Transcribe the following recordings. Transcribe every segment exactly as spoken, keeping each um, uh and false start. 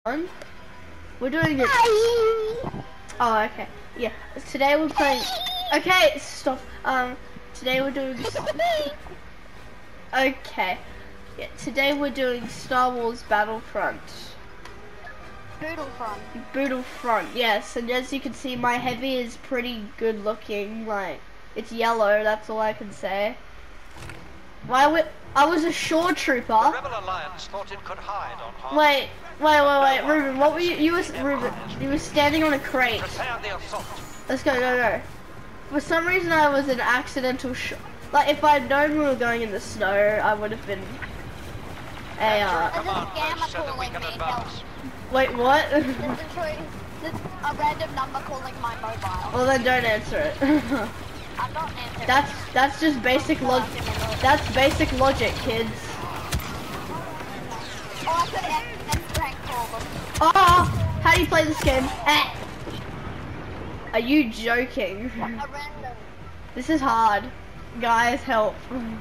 on. We're doing it. Oh, okay. Yeah. Today we're playing. Okay, stop. Um, today we're doing. Okay. Yeah. Today we're doing Star Wars Battlefront. Battlefront. Battlefront. Yes, and as you can see, my heavy is pretty good looking. Like, it's yellow. That's all I can say. Why would I was a shore trooper? The Rebel Alliance thought it could hide on Hoth. Wait, wait, wait, wait, Ruben. What were you? You was Ruben. You were standing on a crate. Prepare the assault. Let's go, go, go. For some reason, I was an accidental sh Like, if I'd known we were going in the snow, I would have been a, uh... There's a scammer so that we calling can me, advance. help. Wait, what? There's literally there's a random number calling my mobile. Well, then don't answer it. I'm not answering. That's, that's just basic log- That's basic logic, kids. Oh, I could end prank call them. Oh! How do you play this game? Eh. Are you joking? A random. This is hard. Guys, help.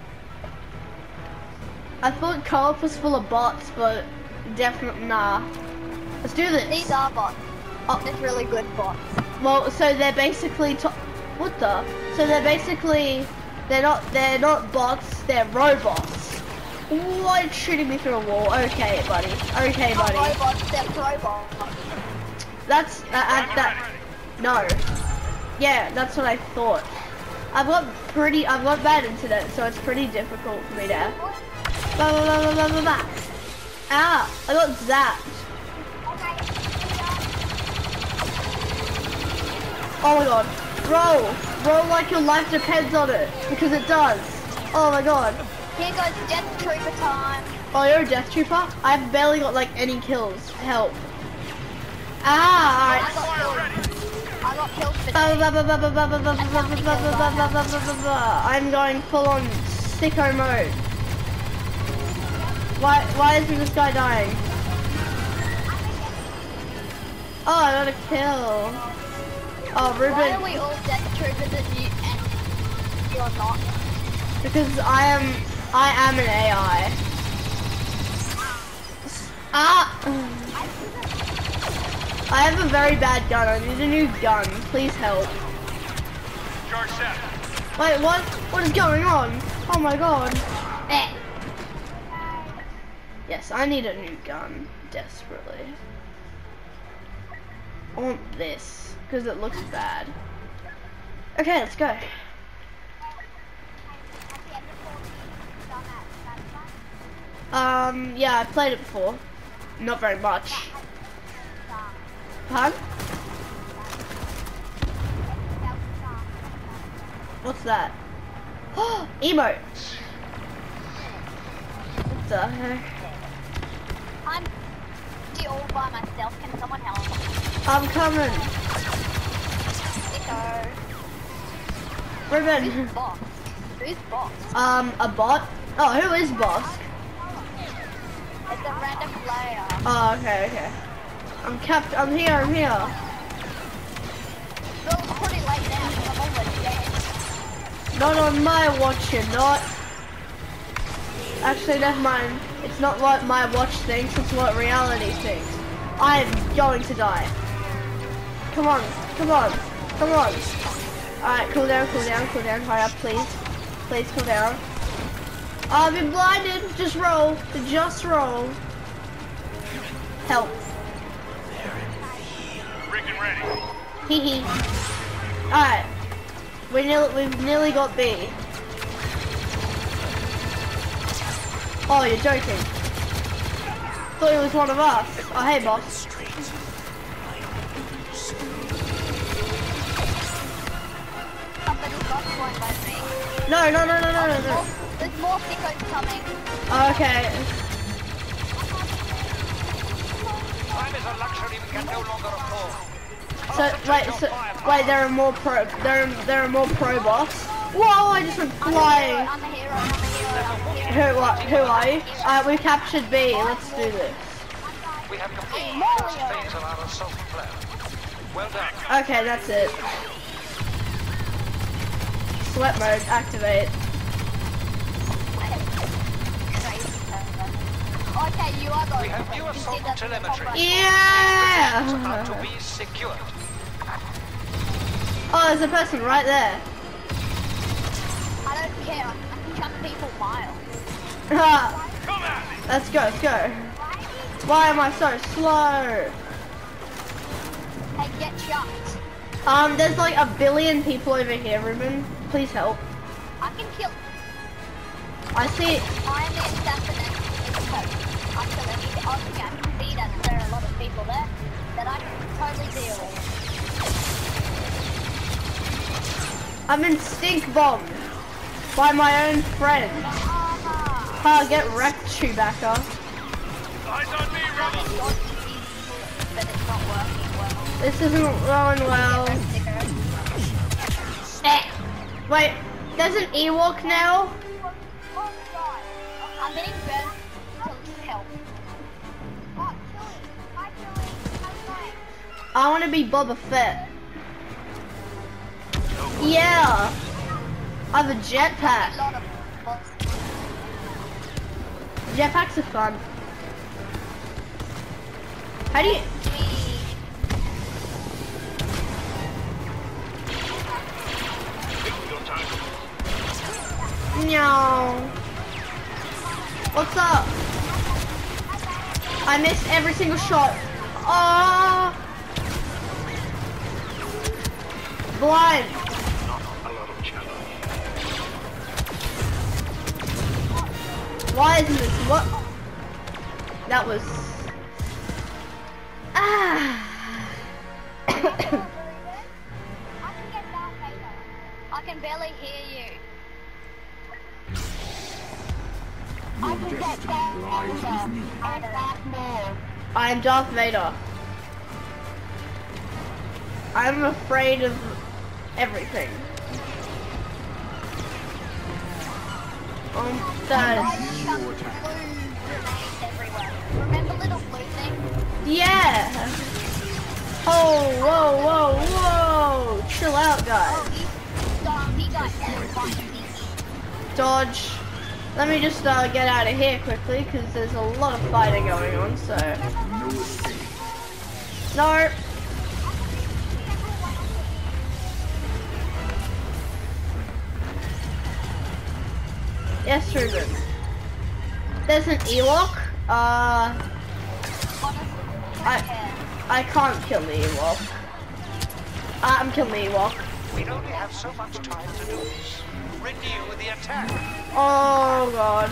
I thought co-op was full of bots, but definitely nah. Let's do this. These are bots. Oh. It's really good bots. Well, so they're basically to what the? So they're basically they're not they're not bots. They're robots. Why it's shooting me through a wall? Okay, buddy. Okay, Not buddy. robots, they're robots. That's that. that no. Yeah, that's what I thought. I've got pretty. I've got bad internet, so it's pretty difficult for me to. Blah, blah, blah, blah, blah, blah. Ah! I got zapped. Oh my god. Roll! Roll like your life depends on it. Because it does. Oh my god. Here goes Death Trooper time. Oh, you're a Death Trooper? I've barely got like any kills. Help. Ah! I got killed. I got killed for Ba- that. ba- ba- ba- ba- ba- ba- ba- ba- ba- ba- ba- ba- ba- ba- ba. I'm going full on sicko mode. Why, why isn't this guy dying? Oh, I got a kill. Oh, Why are Ruben. we all Death Troopers and you and you're not? Because I am, I am an A I. Ah! I have a very bad gun. I need a new gun. Please help. Charge set. Wait, what? What is going on? Oh my god. Eh. Yes, I need a new gun desperately. I want this because it looks bad. Okay, let's go. Um, yeah, I played it before. Not very much. Huh? What's that? Oh, emote. What the heck? I'm all by myself. Can someone help? I'm coming. Nico. Ruben. Who's boss? Who's boss? Um, a bot? Oh, who is boss? It's a random player. Oh, okay, okay. I'm kept. I'm here. I'm here. Well, it's pretty late now because I'm almost dead. Not on my watch. You're not. Actually, never mind. It's not what my watch thinks. It's what reality thinks. I am going to die. Come on. Come on. Come on. All right, cool down. Cool down. Cool down. Hurry up, please. Please cool down. I've been blinded. Just roll. Just roll. Help. Rigging ready. Hee hee. Alright. We nearly, we've nearly got B. Oh, you're joking. Thought he was one of us. Oh, hey, boss. Somebody's got one by me. No, no, no, no, no, no, There's no. more, there's more sickos coming. Okay. Time is a luxury we can no longer afford. So, wait, so, wait, there are more pro, there are, there are more pro boss. Whoa, I just went I'm the flying. hero, I'm the hero, I'm the hero, I'm the hero. Who, what, who are you? Uh, we captured B. Let's do this. We have completed the first phase of our assault plan. Well done. Okay, that's it. Sweat mode, activate. Okay, you are going We have to new win. You see assault that in the top telemetry. right. It's about to Yeah. be secured. Oh, there's a person right there. I don't care. I can chuck people miles. Ah, Come at me! let's go, let's go. Why am I so slow? Hey, get chucked. Um, there's like a billion people over here, Ruben. Please help. I can kill. I see. I am the assassin in the coast. I kill any. Obviously, I can see that there are a lot of people there that I can totally deal with. I'm in stink bombed by my own friend. Ah, Ah, get wrecked, Chewbacca. Eyes on me, rebel! but it's not working well. This isn't going well. Eh. Wait, there's an Ewok now? I'm getting burnt to help. I want to be Boba Fett. Yeah. I have a A jetpack. lot of bots. Jetpacks are fun. How do you... No. What's up? I missed every single shot. Oh. Blind. Why isn't this what? That was. Ah. I can barely hear you. Your destiny lies with me. I am Darth Vader. I'm afraid of everything. Um, that I is, chuck blue grenades everywhere. Remember little blue thing? yeah. Oh, whoa, whoa, whoa! Chill out, Oh, guys. he's um, he got everybody. Dodge. Let me just uh, get out of here quickly because there's a lot of fighting going on. So No escape. no. Yes, Ruben. There's an Ewok. Uh, Honestly, I- don't care. I can't kill the Ewok. I'm killing the Ewok. We only have so much time to do this. Renew the attack. Oh god.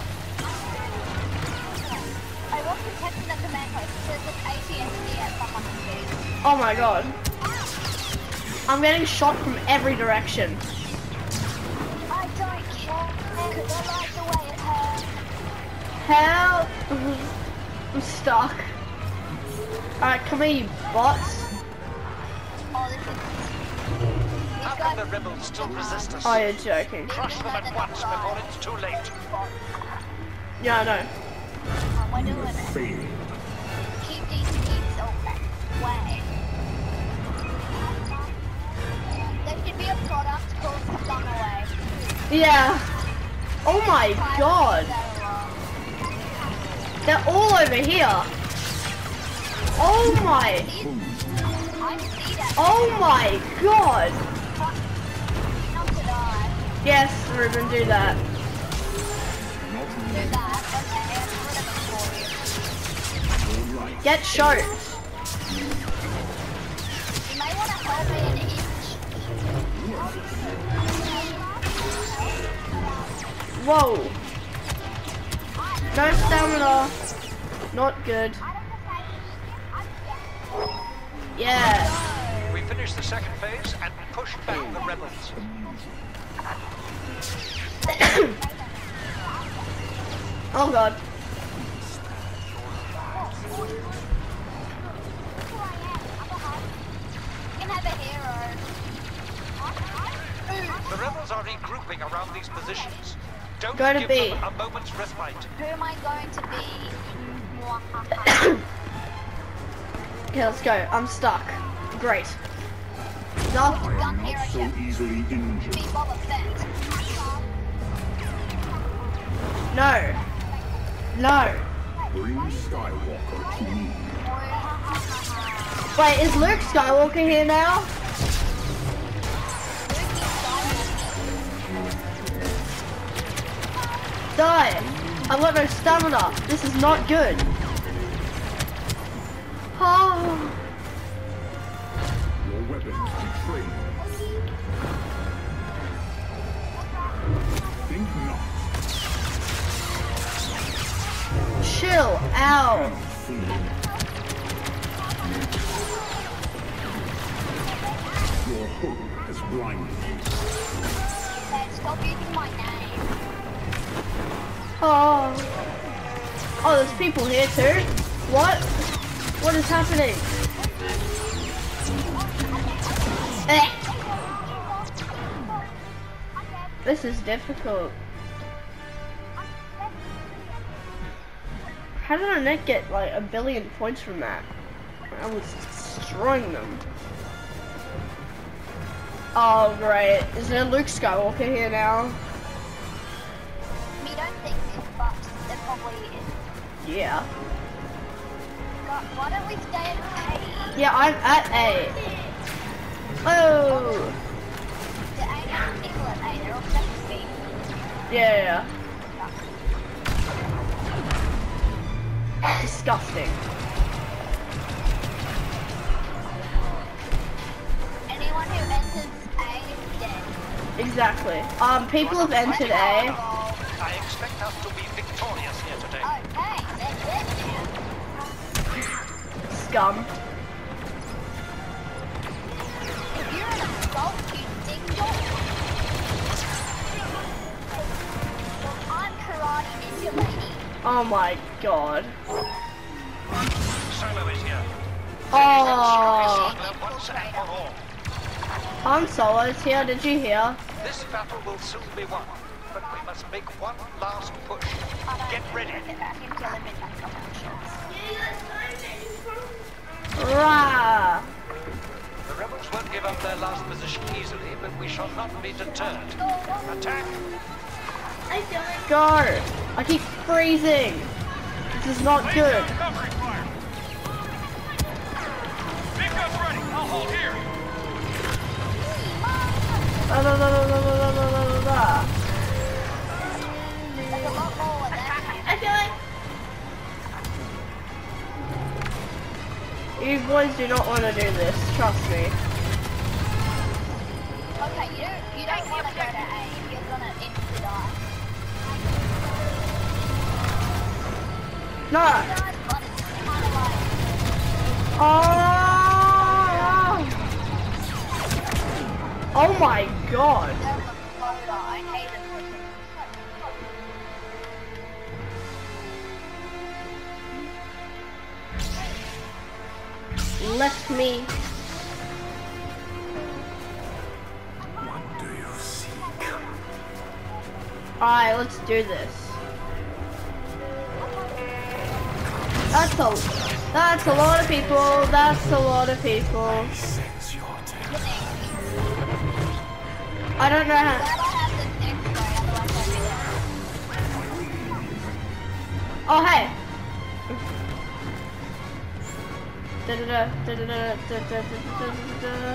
I was protecting the command post. It says it's A T S D at someone's feet. Oh my god. I'm getting shot from every direction. I don't care, because I like the way it hurts. Help! I'm stuck. Alright, come here, you bots. Oh, this is... How These can the guys... rebels still resist us? Oh, you're joking. Crush them at once before it's too late. Yeah, I know. Um, we're doing it. Fail. Keep these peeps away. There should be a product called Stun Away. Yeah. Oh my god. They're all over here. Oh my. I see that. Oh my god. Not to die. Yes, Ruben, do that. Not Do me. that. Okay, I'm rid of them for you. All right. Get shot. You may want to help me an inch. Whoa. No stamina. Not good. Yeah. We finish the second phase and push back the rebels. Oh god. You can have a hero. The rebels are regrouping around these positions. Don't Go to give B. them a moment's respite. Who am I going to be? Okay, let's go. I'm stuck. Great. Darth. I am not so easily Be injured. Boba Fett. No. No. Bring Skywalker to me. Wait, is Luke Skywalker here now? Die! I've got no stamina. This is not good. Oh. Your weapons betray you. Think not. Chill out. Your hope has blinded you. Stop using my name. Oh. Oh, there's people here too. What? What is happening? Eh. This is difficult. How did I not get like a billion points from that? I was destroying them. Oh great. Is there Luke Skywalker here now? We don't think this, but there probably is. Yeah. God, why don't we stay at A? Yeah, I'm at A. Oh. The A has people at A, they're all set to be. Yeah, yeah. Disgusting. Anyone who enters A is dead. Exactly. Um, people have entered A. I expect us to be victorious here today. Okay, they're dead now. Scum. If you're an adult, you ding dong. I'm karate ninja lady. Oh my god. Solo is here. Oh. Once and for all. Han Solo's here, did you hear? This battle will soon be won, but we must make one last push. Get ready. Get back into the midnight competitions. Rah. The rebels won't give up their last position easily, but we shall not be deterred. Attack! Go! I keep freezing. This is not good. Covering fire! Pick up ready! I'll hold here! Da, da, da, da, da, da, da, da, da. There's a lot more of that. You boys do not want to do this, trust me. Okay, you don't, you don't want to go to A. You're gonna instantly die. No! Guys, but it's kind of like, Oh! Oh my god! there's a photo. I hate it. Left me. What do you seek? Alright, let's do this. That's a, that's a lot of people. That's a lot of people. Sense your terror. I don't know how. Glad I have this X-ray, otherwise I'd be dead. Oh, hey. Da-da-da, da-da-da, da-da-da-da-da-da.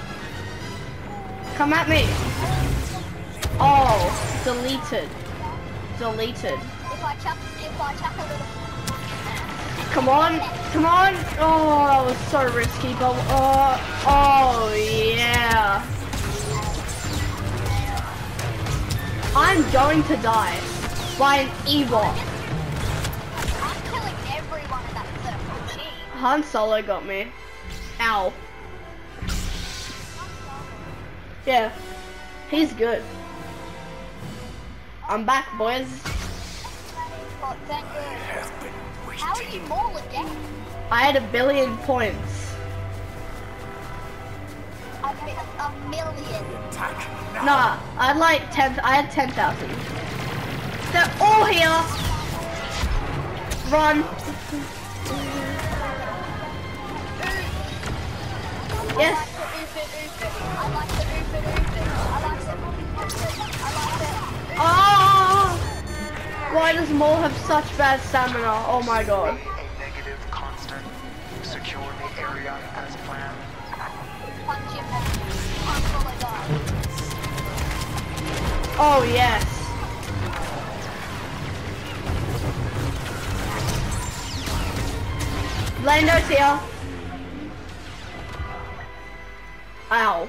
Come at me. Oh, deleted. Deleted. If I chuck, if I chuck a little, Come on, come on. Oh, that was so risky, but oh, oh yeah. I'm going to die by an Ewok. I'm killing everyone in that circle. Gee. Han Solo got me. Ow. Yeah, he's good. I'm back, boys. Oh, thank you. How are you more again? I had a billion points. A, mi- a million. Nah, I had like ten. I had ten thousand. They're all here. Run. Yes. I like the oofit oofit. I like the oofit oofit. I like the Oh. Why does Maul have such bad stamina? Oh my god. A negative constant. Secure the area as planned. Punch him. Punch all I got. Oh yes. Lando's here. Ow.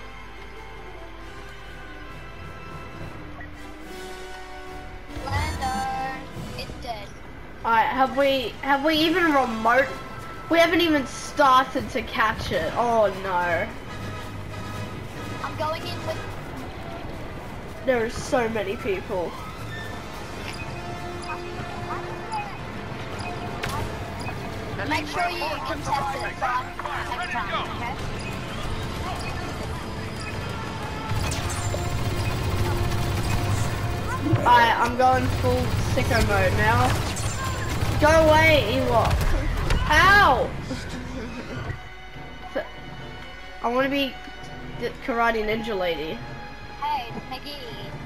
Lando is dead. Alright, have we have we even remote? We haven't even started to catch it. Oh no. I'm going in with. There are so many people. Make sure you contest it fast next time, okay? Alright, I'm going full sicko mode now. Go away, Ewok. Ow! I want to be the Karate Ninja Lady. Hey, it's McGee.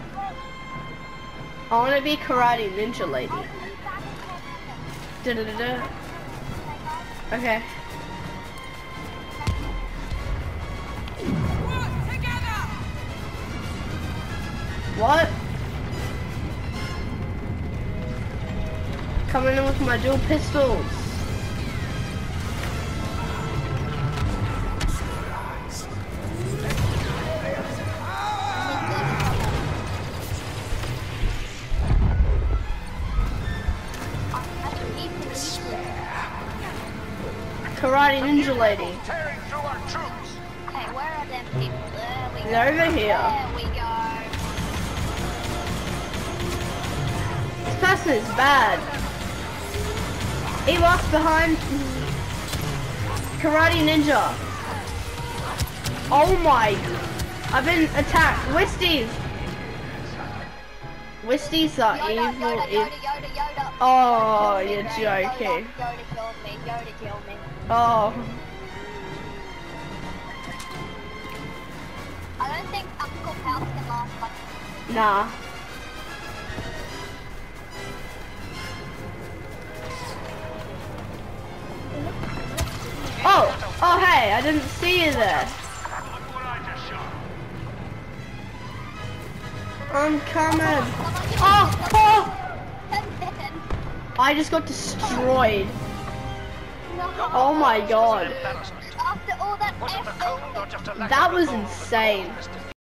I want to be Karate Ninja Lady. Da da da da. Okay. What? Coming in with my dual pistols. Karate Ninja Lady. Tearing through our troops. Hey, where are them people? There we go. They're over here. There we go. This person is bad. Ewok behind. Karate Ninja. Oh my. I've been attacked. Wisties. Wisties are Yoda, evil. Yoda, ev- Yoda, Yoda, Yoda. Oh, Yoda you're killed me, joking. Yoda, Yoda killed me. Yoda killed me. Oh. I don't think Uncle Pals can last much. Nah. Oh, oh hey, I didn't see you there. I'm coming. Oh, oh! I just got destroyed. Oh my god. After all that Was it the effort. cold or just a lack That of was resolve? insane.